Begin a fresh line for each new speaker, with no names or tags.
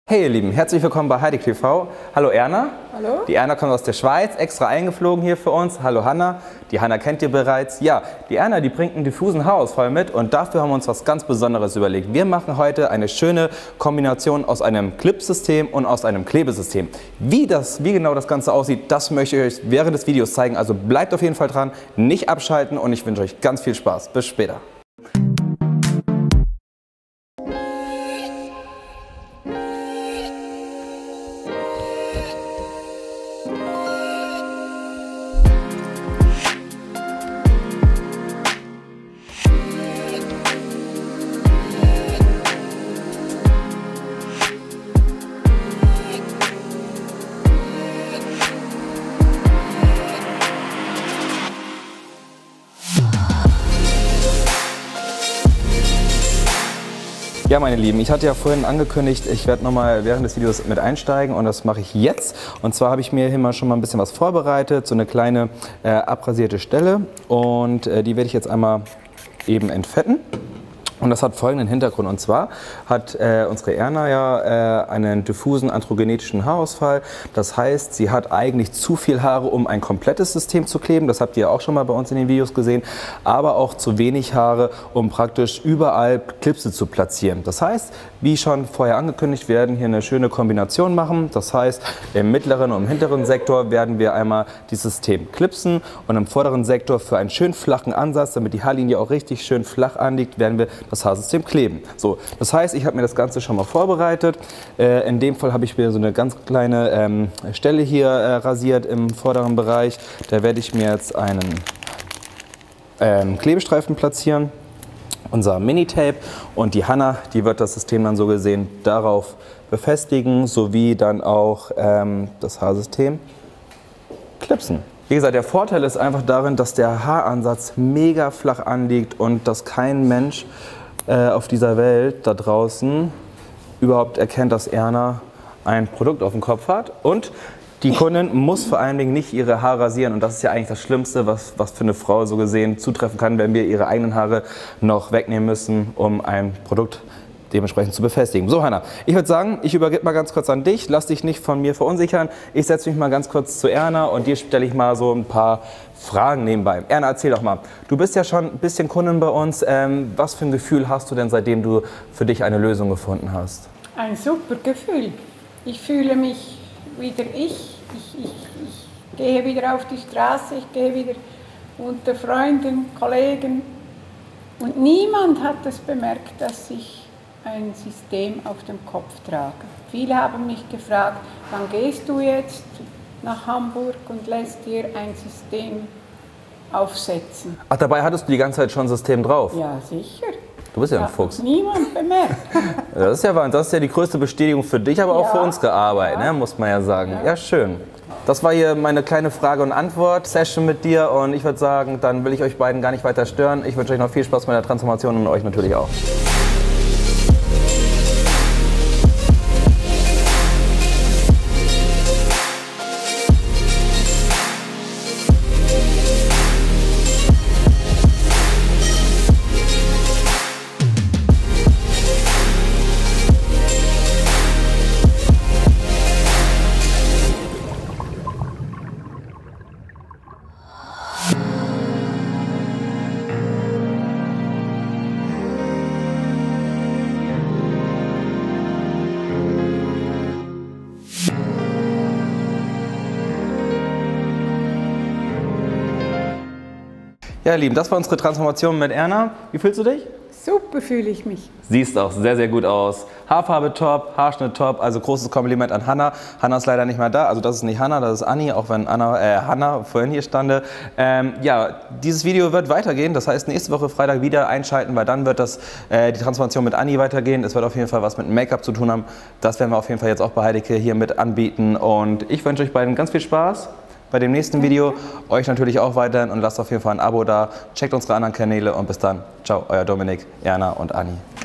Hey ihr Lieben, herzlich willkommen bei Heidi TV. Hallo Erna.
Hallo.
Die Erna kommt aus der Schweiz, extra eingeflogen hier für uns. Hallo Hanna. Die Hanna kennt ihr bereits. Ja, die Erna, die bringt einen diffusen Haarausfall mit und dafür haben wir uns was ganz Besonderes überlegt. Wir machen heute eine schöne Kombination aus einem Clipsystem und aus einem Klebesystem. Wie genau das Ganze aussieht, das möchte ich euch während des Videos zeigen. Also bleibt auf jeden Fall dran, nicht abschalten und ich wünsche euch ganz viel Spaß. Bis später. Ja, meine Lieben, ich hatte ja vorhin angekündigt, ich werde nochmal während des Videos mit einsteigen und das mache ich jetzt. Und zwar habe ich mir hier mal schon mal ein bisschen was vorbereitet, so eine kleine abrasierte Stelle und die werde ich jetzt einmal eben entfetten. Und das hat folgenden Hintergrund, und zwar hat unsere Erna ja einen diffusen androgenetischen Haarausfall. Das heißt, sie hat eigentlich zu viel Haare, um ein komplettes System zu kleben. Das habt ihr auch schon mal bei uns in den Videos gesehen. Aber auch zu wenig Haare, um praktisch überall Clipse zu platzieren. Das heißt, wie schon vorher angekündigt, werden hier eine schöne Kombination machen. Das heißt, im mittleren und im hinteren Sektor werden wir einmal dieses System clipsen und im vorderen Sektor für einen schön flachen Ansatz, damit die Haarlinie auch richtig schön flach anliegt, werden wir das Haarsystem kleben. So, das heißt, ich habe mir das Ganze schon mal vorbereitet. In dem Fall habe ich mir so eine ganz kleine Stelle hier rasiert im vorderen Bereich. Da werde ich mir jetzt einen Klebestreifen platzieren, unser Mini-Tape, und die Hanna, die wird das System dann so gesehen darauf befestigen, sowie dann auch das Haarsystem clipsen. Wie gesagt, der Vorteil ist einfach darin, dass der Haaransatz mega flach anliegt und dass kein Mensch auf dieser Welt da draußen überhaupt erkennt, dass Erna ein Produkt auf dem Kopf hat. Und die Kundin muss vor allen Dingen nicht ihre Haare rasieren, und das ist ja eigentlich das Schlimmste, was für eine Frau so gesehen zutreffen kann, wenn wir ihre eigenen Haare noch wegnehmen müssen, um ein Produkt dementsprechend zu befestigen. So Hanna, ich würde sagen, ich übergebe mal ganz kurz an dich, lass dich nicht von mir verunsichern. Ich setze mich mal ganz kurz zu Erna und dir stelle ich mal so ein paar Fragen nebenbei. Erna, erzähl doch mal, du bist ja schon ein bisschen Kundin bei uns. Was für ein Gefühl hast du denn, seitdem du für dich eine Lösung gefunden hast?
Ein super Gefühl. Ich fühle mich wieder ich gehe wieder auf die Straße, ich gehe wieder unter Freunden, Kollegen. Und niemand hat es bemerkt, dass ich ein System auf dem Kopf trage. Viele haben mich gefragt, wann gehst du jetzt nach Hamburg und lässt dir ein System aufsetzen?
Ach, dabei hattest du die ganze Zeit schon ein System drauf?
Ja, sicher.
Du bist ja ein Fuchs.
Niemand bemerkt.
Das ist ja Wahnsinn. Das ist ja die größte Bestätigung für dich, aber auch für unsere Arbeit, ne, muss man ja sagen. Ja, schön. Das war hier meine kleine Frage- und Antwort-Session mit dir, und ich würde sagen, dann will ich euch beiden gar nicht weiter stören. Ich wünsche euch noch viel Spaß mit der Transformation und euch natürlich auch. Ja, ihr Lieben, das war unsere Transformation mit Erna. Wie fühlst du dich?
Super fühle ich mich.
Siehst auch sehr, sehr gut aus. Haarfarbe top, Haarschnitt top, also großes Kompliment an Hanna. Hanna ist leider nicht mehr da, also das ist nicht Hanna, das ist Anni, auch wenn Hanna vorhin hier stande. Ja, dieses Video wird weitergehen, das heißt nächste Woche Freitag wieder einschalten, weil dann wird die Transformation mit Anni weitergehen. Es wird auf jeden Fall was mit Make-up zu tun haben. Das werden wir auf jeden Fall jetzt auch bei Heideke hier mit anbieten, und ich wünsche euch beiden ganz viel Spaß bei dem nächsten Video, euch natürlich auch weiterhin, und lasst auf jeden Fall ein Abo da, checkt unsere anderen Kanäle und bis dann. Ciao, euer Dominik, Erna und Anni.